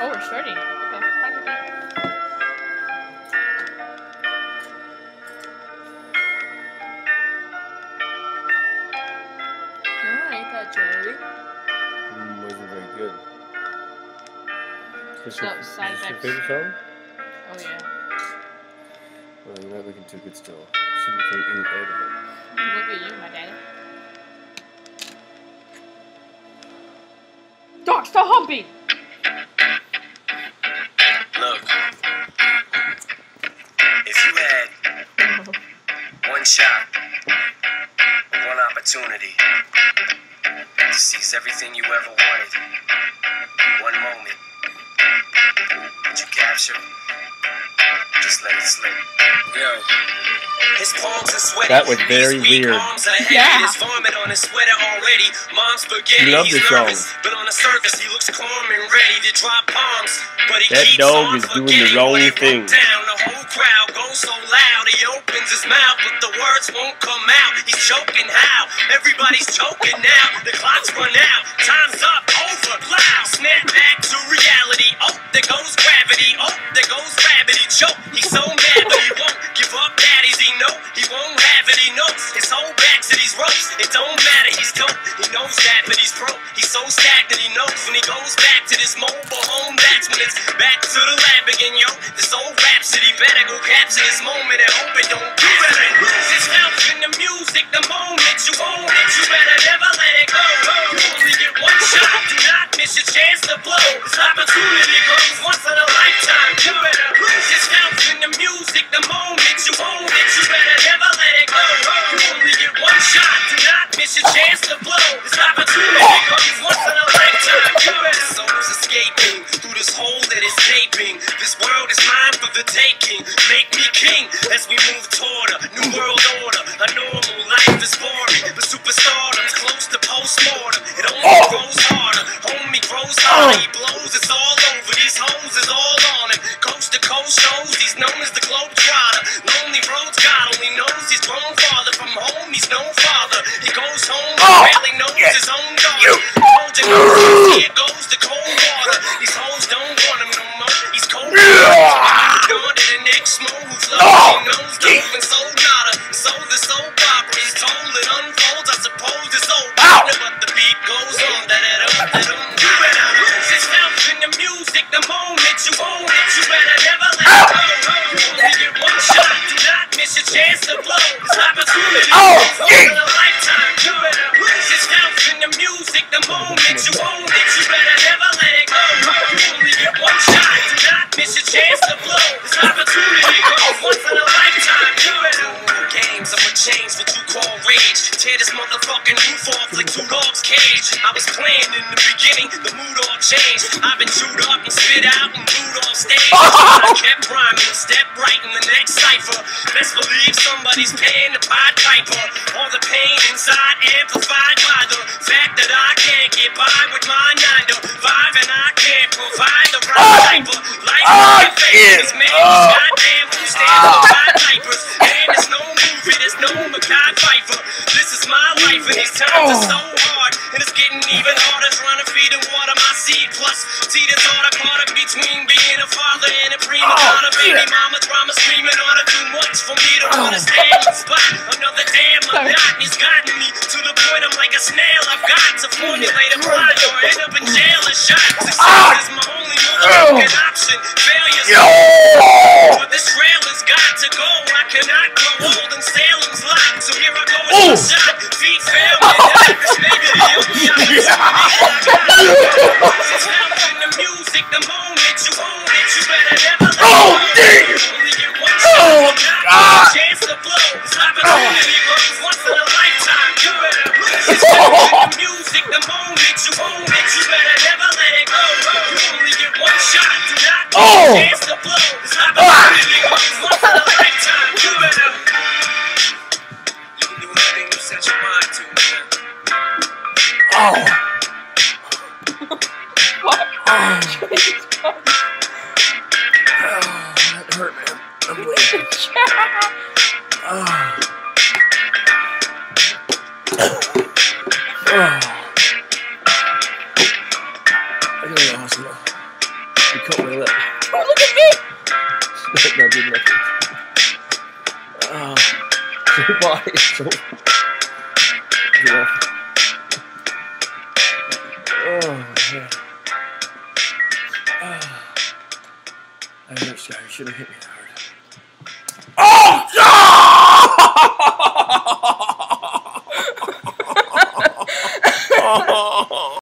Oh, we're starting. Okay. Alright, that Joey. Wasn't very good. Is this So, your side effects. favorite song? Oh, yeah. Well, you're not looking too good still. Seem to eat out of it. Look at you, my daddy. Dog, stop humping! Look, if you had one shot, one opportunity to seize everything you ever wanted in one moment, would you capture? Just let it slip. Yo. His palms are sweaty. That was very weird. Yeah. His vomit on his sweater already. Mom's spaghetti. You love He's this song. nervous, but on the surface he looks calm and ready to drop bombs. But he That keeps dog on is doing forgetting the wrong when he thing. broke down. The whole crowd goes so loud. He opens his mouth, but the words won't come out. He's choking how? Everybody's choking now. The clock's run out. Time's up. Over. Loud. Snap back to reality. Oh, there goes gravity. Oh, there goes gravity. Choke. He's so mad, but he won't give up. Daddies, he know he won't have it. He knows his whole back to these ropes. It don't matter. He's dope. He knows that, but he's broke. He's so stagnant. He knows when he goes back to this mobile home. That's when it's back to the lab again, yo. This old rhapsody better go capture this moment and hope it don't do it. Lose yourself in the music. The moment you own it, you better never let it go. You only get one shot. Do not miss your chance to blow. This opportunity comes once in a lifetime. You better lose yourself in the music. The moment you own it, you better never let it go. You only get one shot. Do not miss your chance to blow. This opportunity comes once in a lifetime. You better. Soul's escaping through this hole that is gaping. This world is mine for the taking. Make me king as we move toward a new world order. A normal life is boring, but superstardom's close to postmortem. It only grows harder. Homie grows harder. He blows. It's all over. These hoes is all on him. Coast to coast shows. He's known as the Globetrotter. Lonely roads. God only knows he's grown farther from home. He's no father. He goes home. Barely knows his own daughter. Here goes the cold water. These hoes don't want him no more. He's cold. Going to the next smooth flow. He knows the moving so nada. So the soap opera is told. It unfolds. I suppose it's old. But the beat goes on. You better lose yourself in the music. The moment you own it, you better never let it go. You only get one shot. Do not miss your chance to blow. This opportunity once in a lifetime. You better lose yourself in the music. The moment you own it, you better never let it go. You only get one shot. Do not miss your chance to blow. This opportunity comes once in a lifetime. You better games. I'ma change what you call rage. Tear this motherfucking roof off like two dogs' cage. I was playing in the beginning, the mood all changed. I've been chewed up and spit out and booed off stage. I kept rhyming, step right in the next cipher. Best believe somebody's paying the Pied Piper. All the pain inside amplified by the fact that I can't get by with my 9 to 5 and I can't provide the right type of life. These men, goddamn, who stand up Pied Pipers. And there's no movie, there's no Mackay Pfeiffer. This is my life and these times are so hard. And it's getting even harder trying to feed and water my seed. Plus, see the thought I caught up between being a father and a prima donna. Baby mama drama screaming on her too much for me to wanna stay in the spot. Another damn monotony's gotten me to the point I'm like a snail. I've got to formulate a plot or end up in jail and shot. Success is my only motherfucking option. Failure's but this rail has got to go. I cannot grow old and Salem's locked. So here I go with my shot. Feet fail me. This may be the only opportunity I got. It's out in the music. The moment you own it, you better never let go. You only get one shot. Not a chance to blow. This opportunity comes once in a lifetime. You better lose yourself in the music. The moment you own it, you better never let it go. You only get one shot. Do not get a chance to blow. This opportunity comes once in a lifetime. You better. You can do anything you set your mind to, man. What? That hurt, man. I'm bleeding. I gotta go to the hospital. You cut my lip. Oh, look at me! No, do nothing. Your body is so... Yeah. Oh, man. I know, Sky, you should have hit me.